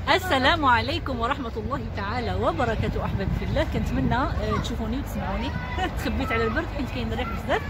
السلام عليكم ورحمة الله تعالى وبركاته. أحبابي في الله، كنتمنى تشوفوني وتسمعوني. تخبيت على البرد حيت كاين الريح بزاف.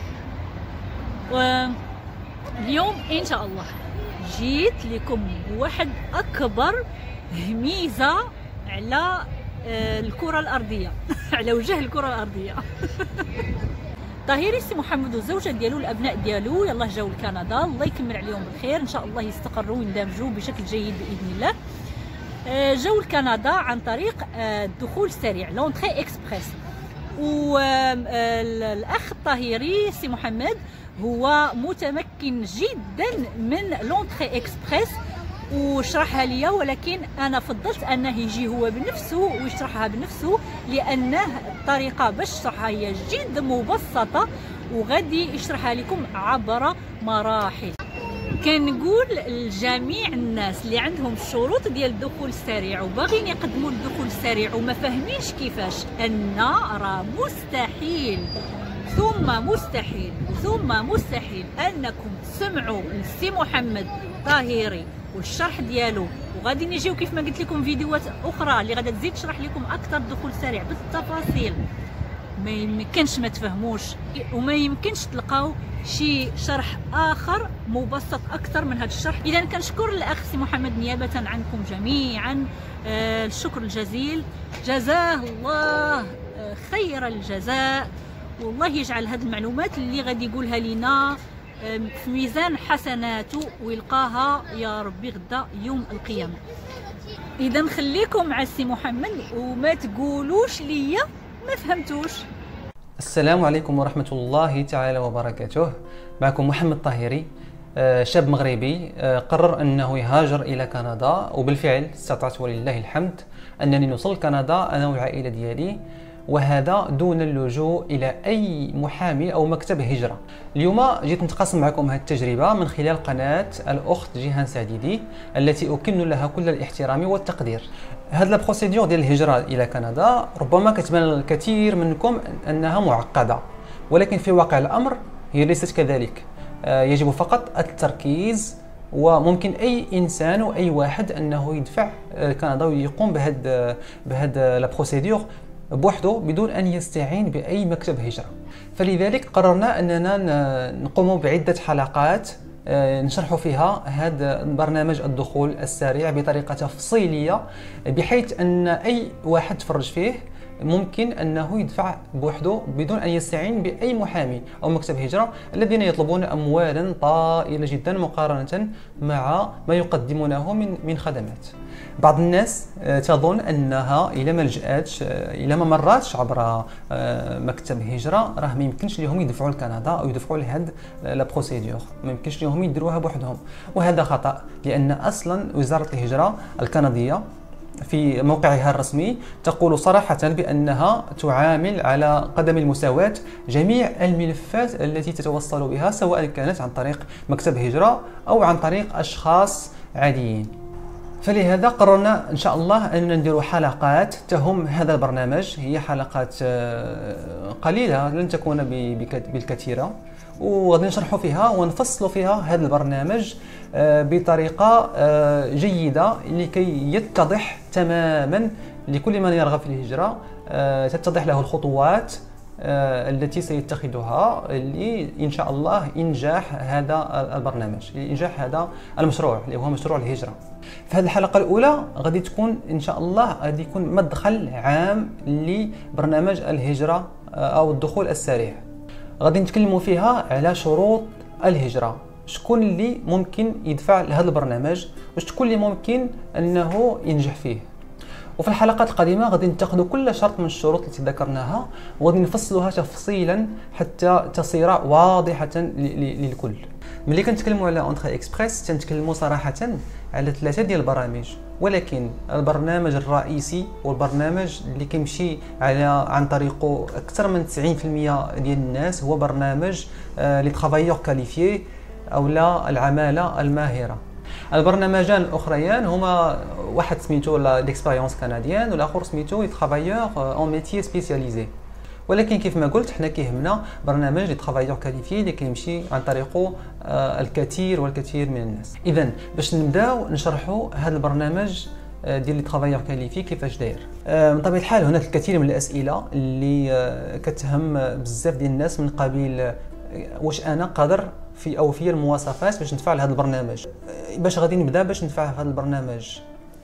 واليوم إن شاء الله جيت لكم بواحد أكبر هميزة على الكرة الأرضية على وجه الكرة الأرضية. طاهري سي محمد والزوجه ديالو الابناء ديالو يلاه جاو لكندا، الله يكمل عليهم بالخير، ان شاء الله يستقروا ويندمجوا بشكل جيد باذن الله. جاو لكندا عن طريق الدخول السريع لونتري اكسبريس. والاخ الطاهري سي محمد هو متمكن جدا من لونتري اكسبريس وشرحها ليا، ولكن انا فضلت انه يجي هو بنفسه ويشرحها بنفسه، لانه الطريقه باش يشرحها هي جد مبسطه وغادي يشرحها لكم عبر مراحل. كنقول لجميع الناس اللي عندهم الشروط ديال الدخول السريع وباغيين يقدموا الدخول السريع وما فاهمينش كيفاش، ان راه مستحيل ثم مستحيل ثم مستحيل انكم تسمعوا لسي محمد طاهري والشرح ديالو، وغادي نجيو كيف ما قلت لكم فيديوهات اخرى اللي غادا تزيد تشرح لكم اكثر الدخول سريع بالتفاصيل. ما يمكنش ما تفهموش وما يمكنش تلقاو شي شرح اخر مبسط اكثر من هذا الشرح. اذا كنشكر الاخ سي محمد نيابه عنكم جميعا الشكر الجزيل، جزاه الله خير الجزاء، والله يجعل هذه المعلومات اللي غادي يقولها لينا في ميزان حسناته ويلقاها يا ربي غدا يوم القيامه. اذا خليكم مع السي محمد وما تقولوش ليا ما فهمتوش. السلام عليكم ورحمة الله تعالى وبركاته. معكم محمد طاهري، شاب مغربي قرر أنه يهاجر إلى كندا، وبالفعل استطعت ولله الحمد أنني نوصل كندا أنا والعائلة ديالي، وهذا دون اللجوء إلى أي محامي أو مكتب هجرة. اليوم جيت نتقاسم معكم هذه التجربة من خلال قناة الأخت جيهان سعديدي التي أكن لها كل الاحترام والتقدير. هذه البروسيدور ديال الهجرة إلى كندا ربما كتبان الكثير منكم أنها معقدة، ولكن في واقع الأمر هي ليست كذلك. يجب فقط التركيز، وممكن أي إنسان وأي واحد أنه يدفع كندا ويقوم بهذا البروسيدور بوحده بدون أن يستعين بأي مكتب هجرة. فلذلك قررنا أننا نقوم بعدة حلقات نشرح فيها هذا برنامج الدخول السريع بطريقة تفصيلية، بحيث أن أي واحد تفرج فيه ممكن أنه يدفع بوحده بدون أن يستعين بأي محامي أو مكتب هجرة الذين يطلبون أموالا طائلة جدا مقارنة مع ما يقدمونه من خدمات. بعض الناس تظن أنها إلى ما لجأتش إلى ما مراتش عبر مكتب هجرة راه ما يمكنش لهم يدفعوا لكندا أو يدفعوا لهاد لا بروسيدور، ما يمكنش لهم يديروها بوحدهم، وهذا خطأ، لأن أصلا وزارة الهجرة الكندية في موقعها الرسمي تقول صراحة بأنها تعامل على قدم المساواة جميع الملفات التي تتوصل بها، سواء كانت عن طريق مكتب هجرة أو عن طريق أشخاص عاديين. فلهذا قررنا إن شاء الله أن ندير حلقات تهم هذا البرنامج، هي حلقات قليلة لن تكون بالكثيرة، وغادي نشرح فيها ونفصل فيها هذا البرنامج بطريقة جيدة لكي يتضح تماما لكل من يرغب في الهجرة، تتضح له الخطوات التي سيتخذها إن شاء الله إنجاح هذا البرنامج، لإنجاح هذا المشروع اللي هو مشروع الهجرة. في هذه الحلقة الأولى غادي تكون إن شاء الله غادي يكون مدخل عام لبرنامج الهجرة أو الدخول السريع. غادي نتكلموا فيها على شروط الهجرة، شكون اللي ممكن يدفع لهذا البرنامج وشكون اللي ممكن أنه ينجح فيه. وفي الحلقات القادمة غادي نتخذوا كل شرط من الشروط التي ذكرناها وغادي نفصلوها تفصيلا حتى تصير واضحة للكل. ملي كنتكلموا على اونتري اكسبريس تنتكلموا صراحة على 3 ديال البرامج، ولكن البرنامج الرئيسي والبرنامج اللي كيمشي عن طريقه اكثر من 90% ديال الناس هو برنامج لي ترافايور كاليفيي او لا العمالة الماهرة. البرنامجان الاخريان هما واحد سميتو ليكسبيريونس كنديان والاخر سميتو لي ترافايور اون ميتيي سبيسياليزي. ولكن كيف ما قلت حنا كيهمنا برنامج لي ترافايور كاليفي اللي كيمشي عن طريقه الكثير والكثير من الناس. اذا باش نبداو نشرحوا هذا البرنامج ديال لي ترافايور كاليفي كيفاش داير. من طبيعه الحال هناك الكثير من الاسئله اللي كتهم بزاف ديال الناس من قبيل واش انا قادر في المواصفات باش نتفاعل هذا البرنامج. باش غادي نبدا باش نتفاعل هذا البرنامج،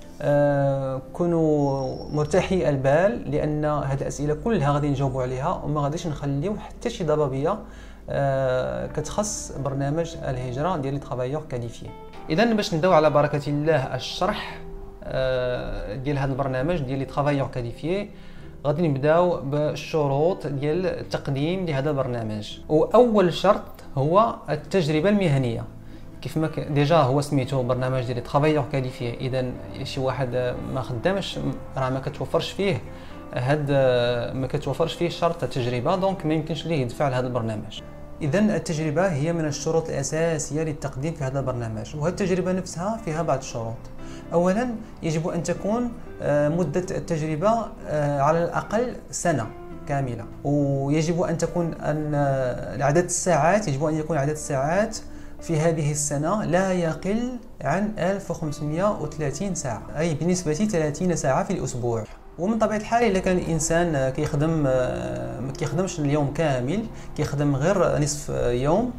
كونوا مرتاحي البال، لان هذه الاسئله كلها غادي نجاوبوا عليها وما غاديش نخليو حتى شي ضبابيه كتخص برنامج الهجره ديال لي ترافايور كاليفي. اذا باش نبداو على بركه الله الشرح ديال هذا البرنامج ديال لي ترافايور كاليفي، غادي نبداو بالشروط ديال التقديم لهذا البرنامج. واول شرط هو التجربه المهنيه. كيف ما ديجا هو سميتو برنامج ديال لي ترافايور كاليفي، اذا شي واحد ما خدامش راه ما كتوفرش فيه شرط التجربه، دونك ما يمكنش ليه يدفع لهذا البرنامج. اذا التجربه هي من الشروط الاساسيه للتقديم في هذا البرنامج، وهذه التجربه نفسها فيها بعض الشروط. اولا يجب ان تكون مده التجربه على الاقل سنه كامله، ويجب ان تكون عدد الساعات في هذه السنه لا يقل عن 1530 ساعه، اي بنسبه 30 ساعه في الاسبوع. ومن طبيعه الحال الا كان الانسان كيخدم ما كيخدمش اليوم كامل، كيخدم غير نصف يوم،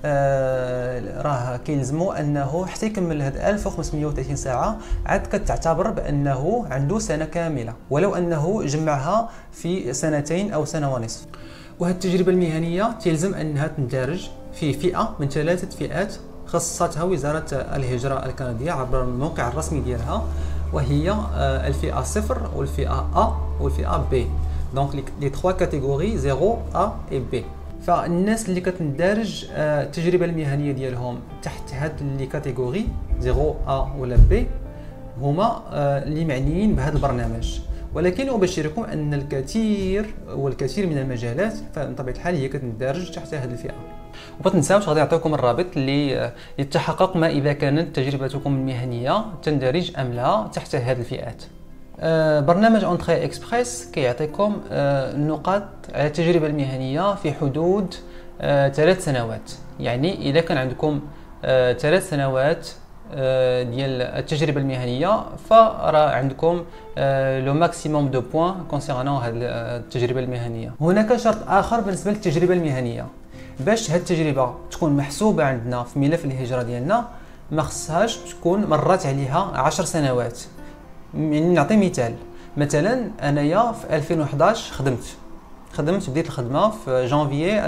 راه كيلزمو انه حتى يكمل هاد 1530 ساعه عاد كتعتبر بانه عنده سنه كامله، ولو انه جمعها في سنتين او سنه ونصف. وهذه التجربه المهنيه تلزم انها تندرج في فئه من 3 فئات خصصتها وزاره الهجره الكنديه عبر الموقع الرسمي ديالها، وهي الفئه 0 والفئه A والفئه B. دونك لي 3 كاتيجوري 0 A et B. فالناس اللي كتندرج التجربه المهنيه ديالهم تحت هاد لي كاتيجوري 0 A ولا B هما اللي معنيين بهذا البرنامج. ولكن أبشركم أن الكثير من المجالات فبطبيعة الحال هي كتندرج تحت هذه الفئة. وما تنساوش غادي نعطيكم الرابط للتحقق ما إذا كانت تجربتكم المهنية تندرج أم لا تحت هذه الفئات. برنامج أونتري إكسبريس كيعطيكم النقاط على التجربة المهنية في حدود 3 سنوات. يعني إذا كان عندكم 3 سنوات ديال التجربه المهنيه فراه عندكم لو ماكسيموم دو بوين كونسيرنون هذه التجربه المهنيه. هناك شرط اخر بالنسبه للتجربه المهنيه، باش هذه التجربه تكون محسوبه عندنا في ملف الهجره ديالنا ما خصهاش تكون مرات عليها 10 سنوات. يعني نعطي مثلا انايا في 2011 خدمت بديت الخدمه في جانفيي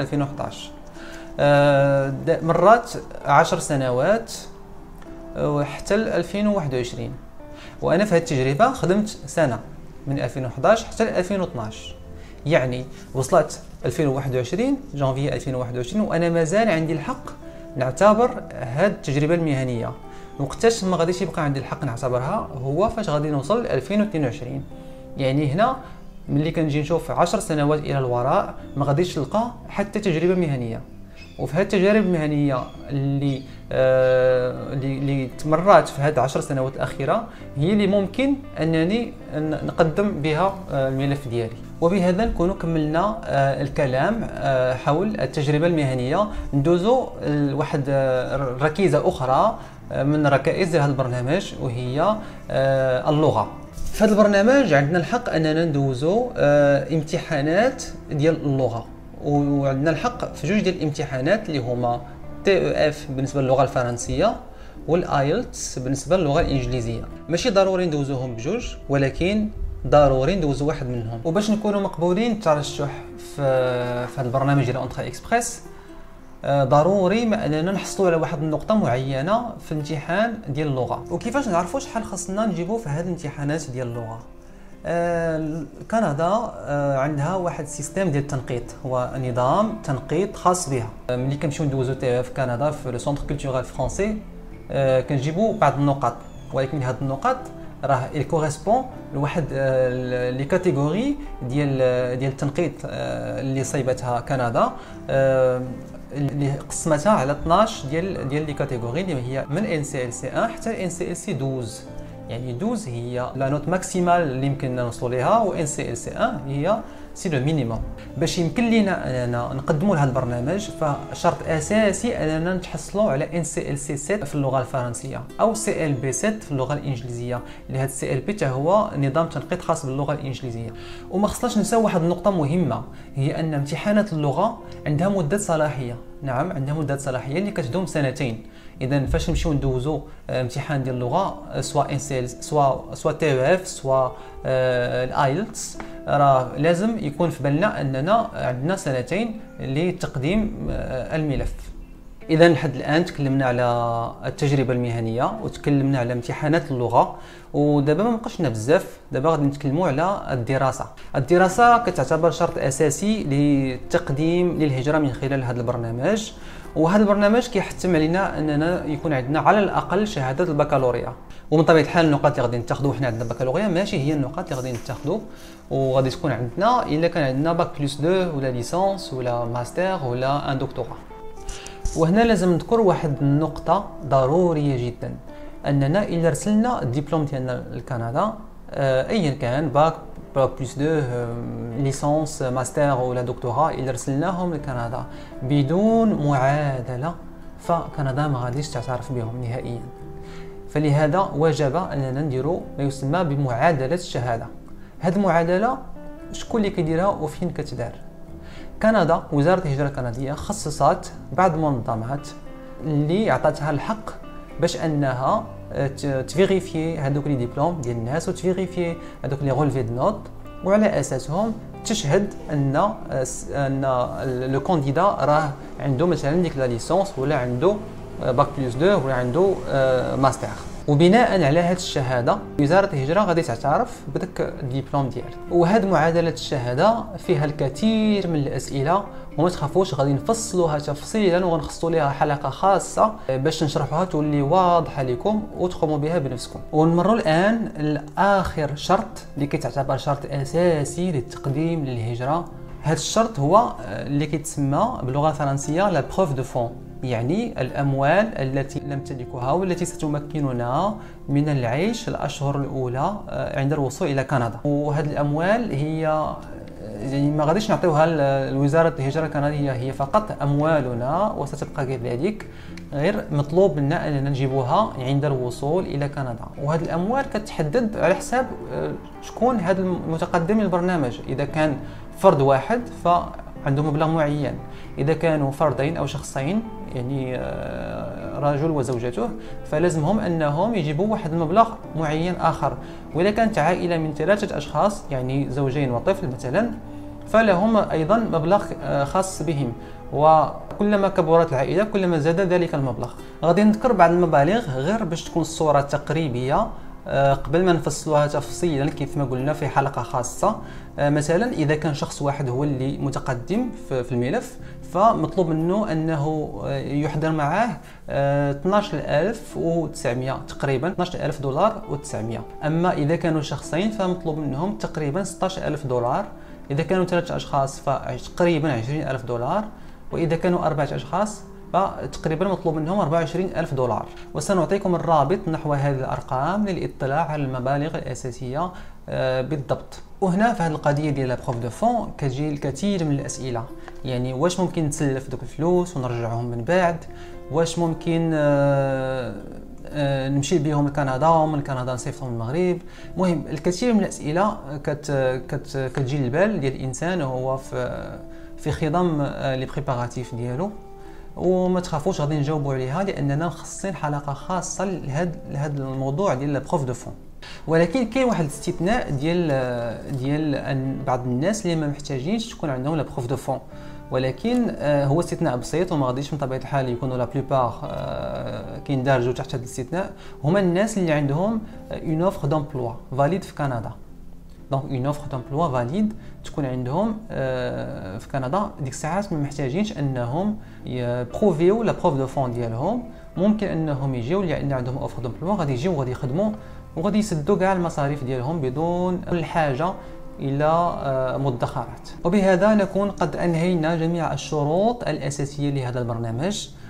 2011، مرات 10 سنوات وحتى 2021، وانا في هذه التجربه خدمت سنه من 2011 حتى 2012. يعني وصلت 2021 جانفي 2021 وانا مازال عندي الحق نعتبر هذه التجربه المهنيه. وقتاش ما غاديش يبقى عندي الحق نعتبرها هو فاش غادي نوصل 2022. يعني هنا ملي كنجي نشوف 10 سنوات الى الوراء ما غاديش نلقى حتى تجربه مهنيه. وفي هذه التجارب المهنيه اللي تمرات في هذه 10 سنوات الاخيره هي اللي ممكن انني نقدم بها الملف ديالي. وبهذا نكون كملنا الكلام حول التجربه المهنيه. ندوزو لواحد ركيزه اخرى من ركائز هذا البرنامج وهي اللغه. في هذا البرنامج عندنا الحق اننا ندوزو امتحانات ديال اللغه، وعندنا الحق في جوج ديال الامتحانات اللي هما TEF بالنسبه للغه الفرنسيه والايلتس بالنسبه للغه الانجليزيه. ماشي ضروري ندوزوهم بجوج، ولكن ضروري ندوزو واحد منهم. وباش نكونوا مقبولين الترشح في هذا البرنامج ديال اونتري اكسبريس ضروري ما اننا نحصلوا على واحد النقطه معينه في الامتحان ديال اللغه. وكيفاش نعرفوا شحال خصنا نجيبوا في هذه الامتحانات ديال اللغه؟ كندا عندها واحد السيستم ديال التنقيط، هو نظام تنقيط خاص بها. ملي كنمشيو ندوزو في كندا في لو سونتر كولتورال فرونسي كنجيبو بعض النقاط، ولكن هاد النقاط راه كوريسبون لواحد لي كاتيجوري ديال التنقيط اللي صايبتها كندا، اللي قسمتها على 12 ديال لي كاتيجوري اللي هي من NCLC 1 حتى NCLC 12. يعني 12 هي لا نوت ماكسيمال اللي يمكننا نوصلوا ليها، و NCLC 1 هي سي لو مينيموم. باش يمكن لينا اننا نقدموا لهذا البرنامج فشرط اساسي اننا نتحصلوا على NCLC 7 في اللغه الفرنسيه او CLB 7 في اللغه الانجليزيه، اللي هذا CLB حتى هو نظام تنقيط خاص باللغه الانجليزيه. وما خصناش نساو واحد النقطه مهمه، هي ان امتحانات اللغه عندها مده صلاحيه. نعم عندها مده صلاحيه اللي كتدوم سنتين. اذا فاش نمشيو ندوزو امتحان ديال اللغه سواء NCLC سواء TEF سواء الايلتس، راه لازم يكون في بالنا اننا عندنا سنتين لتقديم الملف. اذا لحد الان تكلمنا على التجربه المهنيه وتكلمنا على امتحانات اللغه، ودابا ما بقاش لنا بزاف. دابا غادي نتكلموا على الدراسه. الدراسه كتعتبر شرط اساسي للتقديم للهجره من خلال هذا البرنامج، وهذا البرنامج كيحتم علينا اننا يكون عندنا على الاقل شهاده البكالوريا. ومن طبيعه الحال النقاط اللي غادي ناخذوا حنا عندنا بكالوريا ماشي هي النقاط اللي غادي ناخذوا، وغادي تكون عندنا الا كان عندنا باك بلس 2 ولا ليسانس ولا ماستر ولا ان دكتوراه. وهنا لازم نذكر واحد النقطه ضروريه جدا، اننا الا رسلنا الدبلوم ديالنا لكندا ايا كان باك بلس 2 ليسانس ماستر ولا دكتوراه، الا رسلناهم لكندا بدون معادله فكندا ما غاديش تعترف بهم نهائيا. فلهذا وجب اننا نديروا ما يسمى بمعادله الشهاده. هذه المعادله شكون اللي كيديرها وفين كتدار؟ كندا، وزاره الهجره الكنديه خصصت بعض المنظمات اللي عطاتها الحق باش انها تفيريفي هذوك لي ديبلوم ديال الناس وتفيريفي هذوك لي رولفي دو نوت، وعلى اساسهم تشهد ان لو كانديدا راه عنده مثلا ديك لا ليسونس ولا عنده باك بلس 2 ولا عنده ماستر. وبناء على هذه الشهاده وزاره الهجره غادي تعترف بداك الدبلوم ديالك. وهذه معادله الشهاده فيها الكثير من الاسئله، وما تخافوش غادي نفصلوها تفصيلا وغنخصصوا ليها حلقه خاصه باش نشرحوها تولي واضحه لكم وتقوموا بها بنفسكم. ونمروا الان لاخر شرط اللي كيتعتبر شرط اساسي للتقديم للهجره. هذا الشرط هو اللي كيتسمى باللغه الفرنسيه لا بروف دو فون، يعني الأموال التي نمتلكها والتي ستمكننا من العيش الأشهر الأولى عند الوصول إلى كندا. وهذه الأموال هي يعني ما غاديش نعطيوها لوزارة الهجرة الكندية، هي فقط أموالنا وستبقى كذلك، غير مطلوب منا أننا نجيبوها عند الوصول إلى كندا. وهذه الأموال كتحدد على حساب شكون هذا المتقدم للبرنامج. إذا كان فرد واحد فعنده مبلغ معين، إذا كانوا فردين أو شخصين يعني رجل وزوجته فلازمهم أنهم يجيبوا واحد المبلغ معين آخر. وإذا كانت عائلة من 3 أشخاص يعني زوجين وطفل مثلا فلهم أيضا مبلغ خاص بهم، وكلما كبرت العائلة كلما زاد ذلك المبلغ. غادي نذكر بعض المبالغ غير باش تكون الصورة تقريبية قبل ما نفصلوها تفصيلا كيف ما قلنا في حلقة خاصة. مثلا إذا كان شخص واحد هو اللي متقدم في الملف فمطلوب منه أنه يحضر معاه 12900 تقريبا، $12,900. أما إذا كانوا شخصين فمطلوب منهم تقريبا $16,000. إذا كانوا 3 أشخاص فتقريبا $20,000، وإذا كانوا 4 أشخاص فتقريبا مطلوب منهم $24,000. وسنعطيكم الرابط نحو هذه الأرقام للاطلاع على المبالغ الأساسية بالضبط. وهنا في هذه القضية ديال لا بروف دو فون كتجي الكثير من الأسئلة، يعني واش ممكن نتسلف دوك الفلوس ونرجعهم من بعد؟ واش ممكن نمشي بهم لكندا ومن كندا نصيفطهم للمغرب؟ المهم الكثير من الأسئلة كتجي للبال ديال الإنسان وهو في خضم لي بريباراتيف ديالو. وما تخافوش غادي نجاوبوا عليها لاننا مخصصين حلقه خاصه لهذا الموضوع ديال لا بروف دو فون. ولكن كاين واحد الاستثناء ديال أن بعض الناس اللي ما محتاجينش تكون عندهم لا بروف دو فون، ولكن هو استثناء بسيط وما غاديش من طبيعه الحال يكونوا لا بلوبار كيندرجوا تحت هذا الاستثناء. هما الناس اللي عندهم اون اوفر دومبلوا فاليد في كندا. دونك اون اوفر دومبلوا فاليد تكون عندهم في كندا، ديك الساعات ما محتاجينش انهم يبروفيو لا بروف دو فون ديالهم. ممكن انهم يجيو لان عندهم اوفر دومبلوا غادي يجيو وغادي يخدموا وغادي يسدوا كاع المصاريف ديالهم بدون الحاجه الى مدخرات. وبهذا نكون قد انهينا جميع الشروط الاساسيه لهذا البرنامج.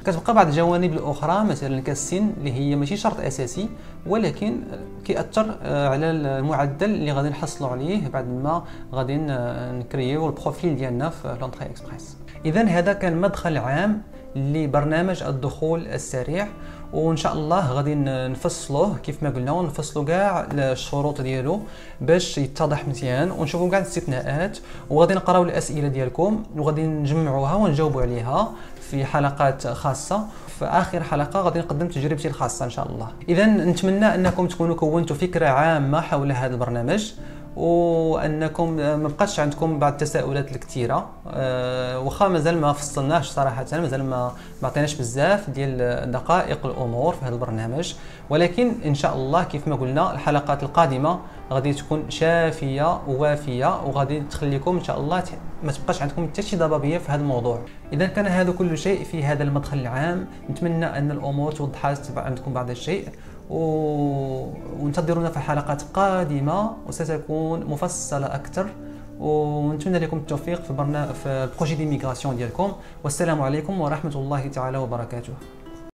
كتبقى بعض الجوانب الاخرى مثلا كالسن اللي هي ماشي شرط اساسي، ولكن كيأثر على المعدل اللي غادي نحصلوا عليه بعد ما غادي نكريو البروفيل ديالنا في لونطري اكسبريس. اذا هذا كان مدخل عام لبرنامج الدخول السريع، وان شاء الله غادي نفصلوه كيف ما قلنا، ونفصلوا كاع الشروط ديالو باش يتضح مزيان، ونشوفوا كاع الاستثناءات، وغادي نقراو الاسئله ديالكم وغادي نجمعوها ونجاوبوا عليها في حلقات خاصه. في اخر حلقه غادي نقدم تجربتي الخاصه ان شاء الله. اذا نتمنى انكم تكونوا كونتوا فكره عامه حول هذا البرنامج، وانكم ما بقاش عندكم بعض التساؤلات الكثيره، واخا مازال ما فصلناش صراحه، مازال ما عطيناش بزاف ديال دقائق الامور في هذا البرنامج، ولكن ان شاء الله كيف ما قلنا الحلقات القادمه غادي تكون شافيه ووافيه، وغادي تخليكم ان شاء الله ما تبقاش عندكم حتى شي ضبابيه في هذا الموضوع. اذا كان هذا كل شيء في هذا المدخل العام، نتمنى ان الامور توضحات عندكم بعض الشيء، وانتظرونا في حلقات قادمه وستكون مفصله اكثر، ونتمنى لكم التوفيق في البروجي دي ميغراسيون ديالكم. والسلام عليكم ورحمه الله تعالى وبركاته.